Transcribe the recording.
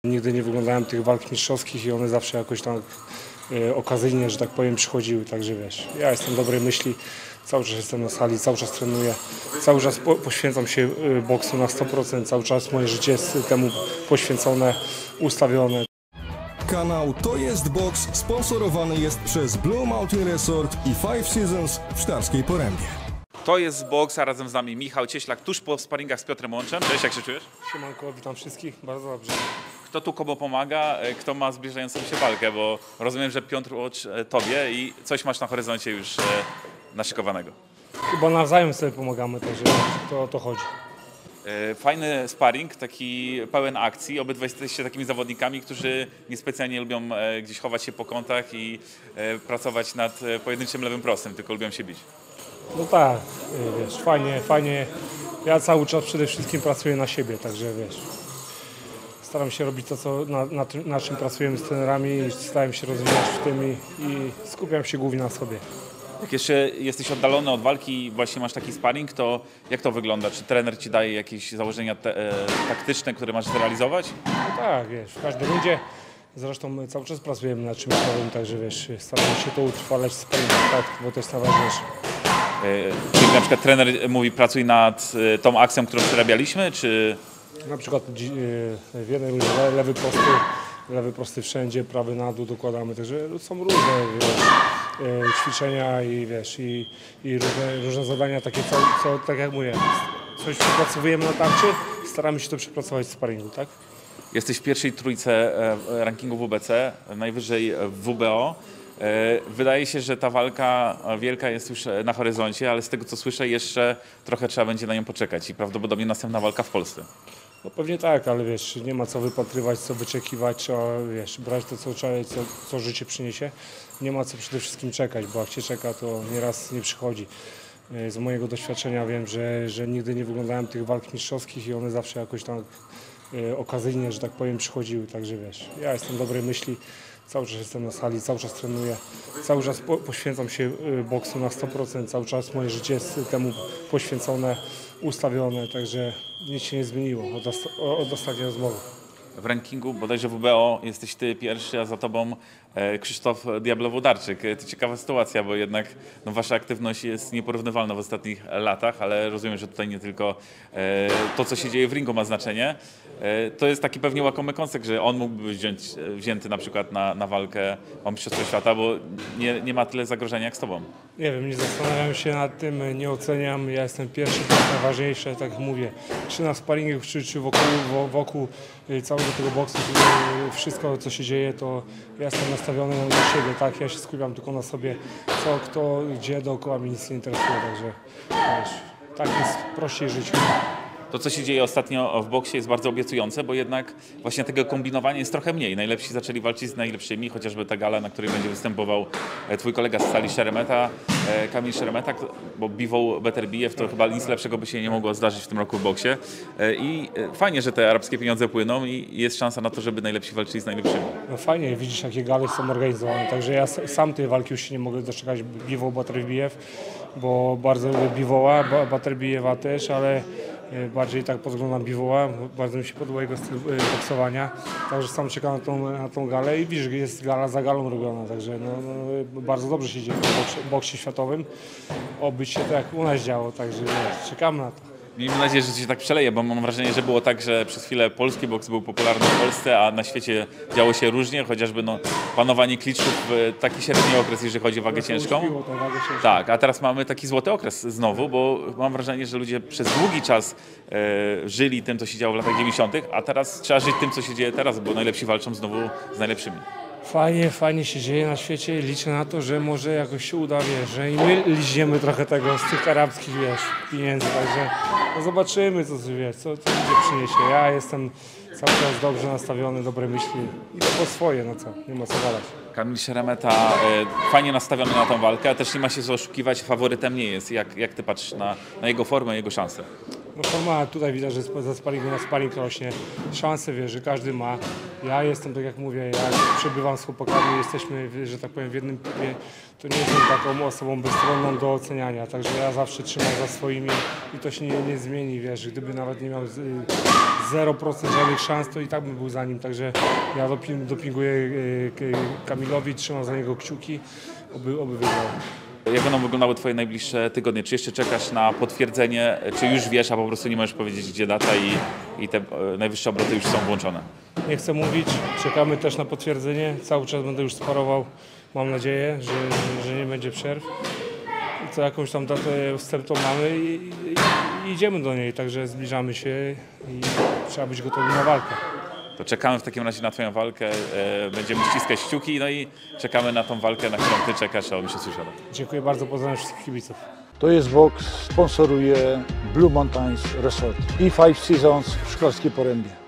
Nigdy nie wyglądałem tych walk mistrzowskich i one zawsze jakoś tam okazyjnie, że tak powiem, przychodziły, także wiesz, ja jestem dobrej myśli, cały czas jestem na sali, cały czas trenuję, cały czas poświęcam się boksu na 100%, cały czas moje życie jest temu poświęcone, ustawione. Kanał To Jest Boks sponsorowany jest przez Blue Mountain Resort i Five Seasons w Sztarskiej Porębie. To jest boks, a razem z nami Michał Cieślak, tuż po sparingach z Piotrem Łączem. Cześć, jak się czujesz? Siemanko, witam wszystkich, bardzo dobrze. Kto tu komu pomaga, kto ma zbliżającą się walkę, bo rozumiem, że Piotr Łącz tobie i coś masz na horyzoncie już naszykowanego. Chyba nawzajem sobie pomagamy, także to o to chodzi. Fajny sparring, taki pełen akcji. Obydwaj jesteście takimi zawodnikami, którzy niespecjalnie lubią gdzieś chować się po kątach i pracować nad pojedynczym lewym prostym, tylko lubią się bić. No tak, wiesz, fajnie. Ja cały czas przede wszystkim pracuję na siebie, także wiesz. Staram się robić to, na czym pracujemy z trenerami, staram się rozwijać w tym i skupiam się głównie na sobie. Jak jeszcze jesteś oddalony od walki i właśnie masz taki sparring, to jak to wygląda? Czy trener ci daje jakieś założenia taktyczne, które masz zrealizować? No tak, wiesz, w każdej rundzie, zresztą cały czas pracujemy nad czymś nowym, także wiesz, staramy się to utrwalać w sparingach, tak, bo to jest najważniejsze. Czyli na przykład trener mówi, pracuj nad tą akcją, którą przerabialiśmy, czy... Na przykład w jednej rundzie lewy prosty wszędzie, prawy na dół dokładamy, także są różne, wiesz, ćwiczenia i wiesz, i różne zadania takie, co tak jak mówię, coś przepracowujemy na tarczy, staramy się to przepracować w sparingu, tak? Jesteś w pierwszej trójce rankingu WBC, najwyżej w WBO. Wydaje się, że ta walka wielka jest już na horyzoncie, ale z tego co słyszę jeszcze trochę trzeba będzie na nią poczekać i prawdopodobnie następna walka w Polsce. No pewnie tak, ale wiesz, nie ma co wypatrywać, co wyczekiwać, trzeba, wiesz, brać to, co życie przyniesie. Nie ma co przede wszystkim czekać, bo jak się czeka, to nieraz nie przychodzi. Z mojego doświadczenia wiem, że nigdy nie wyglądałem tych walk mistrzowskich i one zawsze jakoś tam okazyjnie, że tak powiem, przychodziły, także wiesz, ja jestem dobrej myśli, cały czas jestem na sali, cały czas trenuję, cały czas poświęcam się boksu na 100%, cały czas moje życie jest temu poświęcone, ustawione, także nic się nie zmieniło od ostatniej rozmowy. W rankingu bodajże WBO jesteś ty pierwszy, a za tobą Krzysztof Diablo-Włodarczyk. To ciekawa sytuacja, bo jednak no, wasza aktywność jest nieporównywalna w ostatnich latach, ale rozumiem, że tutaj nie tylko to, co się dzieje w ringu ma znaczenie. To jest taki pewnie łakomy kąsek, że on mógłby być wzięty na przykład na walkę o Mistrzostwo Świata, bo nie ma tyle zagrożenia jak z tobą. Nie wiem, nie zastanawiam się nad tym, nie oceniam, ja jestem pierwszy, to jest najważniejsze, tak jak mówię, czy na sparingach, czy wokół całego tego boksu, wszystko co się dzieje, to ja jestem nastawiony na siebie, tak, ja się skupiam tylko na sobie, co, kto, gdzie, dookoła mnie nic nie interesuje, także wiesz, tak jest prościej żyć. To, co się dzieje ostatnio w boksie jest bardzo obiecujące, bo jednak właśnie tego kombinowania jest trochę mniej. Najlepsi zaczęli walczyć z najlepszymi, chociażby ta gala, na której będzie występował twój kolega z sali Szeremeta, Kamil Szeremeta, bo Bivol Beterbiev, to chyba nic lepszego by się nie mogło zdarzyć w tym roku w boksie. I fajnie, że te arabskie pieniądze płyną i jest szansa na to, żeby najlepsi walczyli z najlepszymi. No fajnie, widzisz jakie gale są organizowane, także ja sam tej walki już się nie mogę doczekać, Bivol Beterbiev, bo bardzo lubię Bivola, Beterbiewa też, ale bardziej tak podglądam Bivola, bardzo mi się podoba jego styl boksowania, także sam czekam na tą galę i widzisz, jest gala za galą robiona, także no, bardzo dobrze się dzieje w boksie światowym, oby się tak jak u nas działo, także czekam na to. Miejmy nadzieję, że to się tak przeleje, bo mam wrażenie, że było tak, że przez chwilę polski boks był popularny w Polsce, a na świecie działo się różnie, chociażby no, panowanie kliczków taki średni okres, jeżeli chodzi o wagę ciężką. Tak, a teraz mamy taki złoty okres znowu, bo mam wrażenie, że ludzie przez długi czas żyli tym, co się działo w latach 90., a teraz trzeba żyć tym, co się dzieje teraz, bo najlepsi walczą znowu z najlepszymi. Fajnie się dzieje na świecie i liczę na to, że może jakoś się uda, wiesz, że i my liźniemy trochę tego z tych arabskich, wiesz, pieniędzy, także no zobaczymy, co ludzie przyniesie. Ja jestem cały czas dobrze nastawiony, dobre myśli i to po swoje, no co, nie ma co gadać. Kamil Szeremeta fajnie nastawiony na tą walkę, a też nie ma się co oszukiwać, faworytem nie jest. Jak ty patrzysz na jego formę, jego szanse? No forma tutaj widać, że ze sparingu na sparing rośnie. Szanse, wiesz, że każdy ma. Ja jestem, tak jak mówię, jak przebywam z chłopakami, jesteśmy, że tak powiem, w jednym teamie, to nie jestem taką osobą bezstronną do oceniania. Także ja zawsze trzymam za swoimi i to się nie zmieni, wiesz. Gdyby nawet nie miał 0% żadnych szans, to i tak bym był za nim. Także ja dopinguję Kamilowi, trzymam za niego kciuki, oby wygrał. Jak będą wyglądały Twoje najbliższe tygodnie? Czy jeszcze czekasz na potwierdzenie, czy już wiesz, a po prostu nie możesz powiedzieć, gdzie data i te najwyższe obroty już są włączone? Nie chcę mówić, czekamy też na potwierdzenie. Cały czas będę już sparował. Mam nadzieję, że nie będzie przerw. I co jakąś tam datę wstępną mamy i idziemy do niej, także zbliżamy się i trzeba być gotowym na walkę. To czekamy w takim razie na Twoją walkę, będziemy ściskać kciuki, no i czekamy na tą walkę, na którą Ty czekasz o Mistrzostwie Świata. Dziękuję bardzo, pozdrawiam wszystkich kibiców. To jest boks, sponsoruje Blue Mountains Resort i Five Seasons w Szklarskiej Porębie.